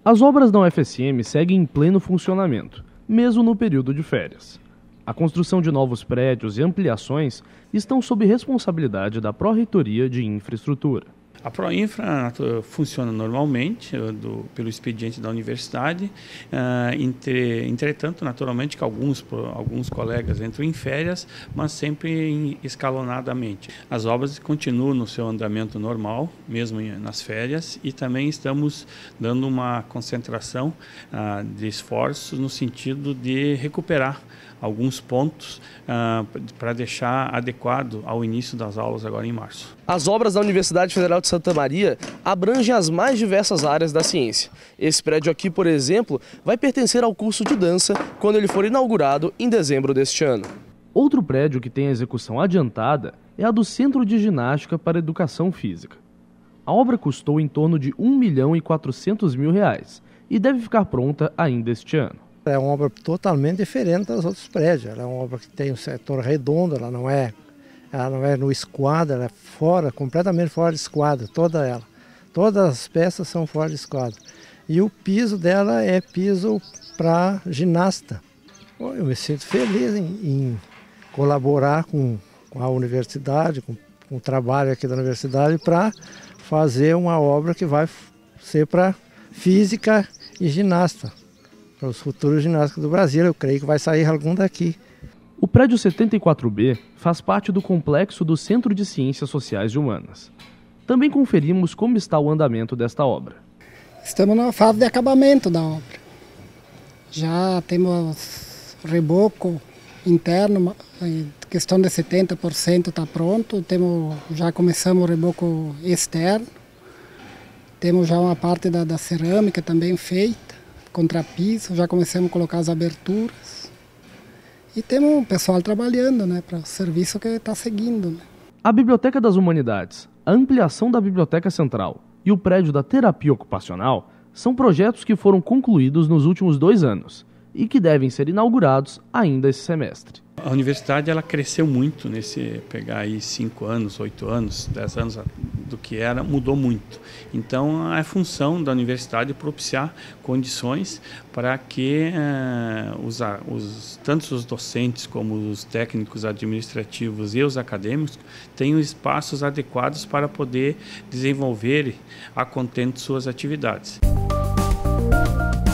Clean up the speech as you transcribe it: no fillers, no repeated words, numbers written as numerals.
As obras da UFSM seguem em pleno funcionamento, mesmo no período de férias. A construção de novos prédios e ampliações estão sob responsabilidade da Pró-Reitoria de Infraestrutura. A Proinfra funciona normalmente pelo expediente da universidade, entretanto, naturalmente, que alguns colegas entram em férias, mas sempre escalonadamente. As obras continuam no seu andamento normal, mesmo nas férias, e também estamos dando uma concentração de esforços no sentido de recuperar alguns pontos para deixar adequado ao início das aulas agora em março. As obras da Universidade Federal de Santa Maria abrangem as mais diversas áreas da ciência. Esse prédio aqui, por exemplo, vai pertencer ao curso de dança quando ele for inaugurado em dezembro deste ano. Outro prédio que tem a execução adiantada é a do Centro de Ginástica para Educação Física. A obra custou em torno de R$1.400.000 e deve ficar pronta ainda este ano. É uma obra totalmente diferente dos outros prédios. Ela é uma obra que tem um setor redondo, ela não é no esquadro, ela é fora, completamente fora de esquadro, toda ela. Todas as peças são fora de esquadro. E o piso dela é piso para ginasta. Eu me sinto feliz em colaborar com a universidade, com o trabalho aqui da universidade, para fazer uma obra que vai ser para física e ginasta. Para os futuros ginásticos do Brasil, eu creio que vai sair algum daqui. O prédio 74B faz parte do complexo do Centro de Ciências Sociais e Humanas. Também conferimos como está o andamento desta obra. Estamos na fase de acabamento da obra. Já temos reboco interno, questão de 70% está pronto. Já começamos o reboco externo. Temos já uma parte da cerâmica também feita, contrapiso, já começamos a colocar as aberturas. E temos o pessoal trabalhando, para o serviço que está seguindo. A Biblioteca das Humanidades, a ampliação da Biblioteca Central e o prédio da Terapia Ocupacional são projetos que foram concluídos nos últimos 2 anos e que devem ser inaugurados ainda esse semestre. A universidade ela cresceu muito pegar aí 5 anos, 8 anos, 10 anos do que era, mudou muito. Então, é função da universidade propiciar condições para que tanto os docentes como os técnicos administrativos e os acadêmicos tenham espaços adequados para poder desenvolver a contento suas atividades.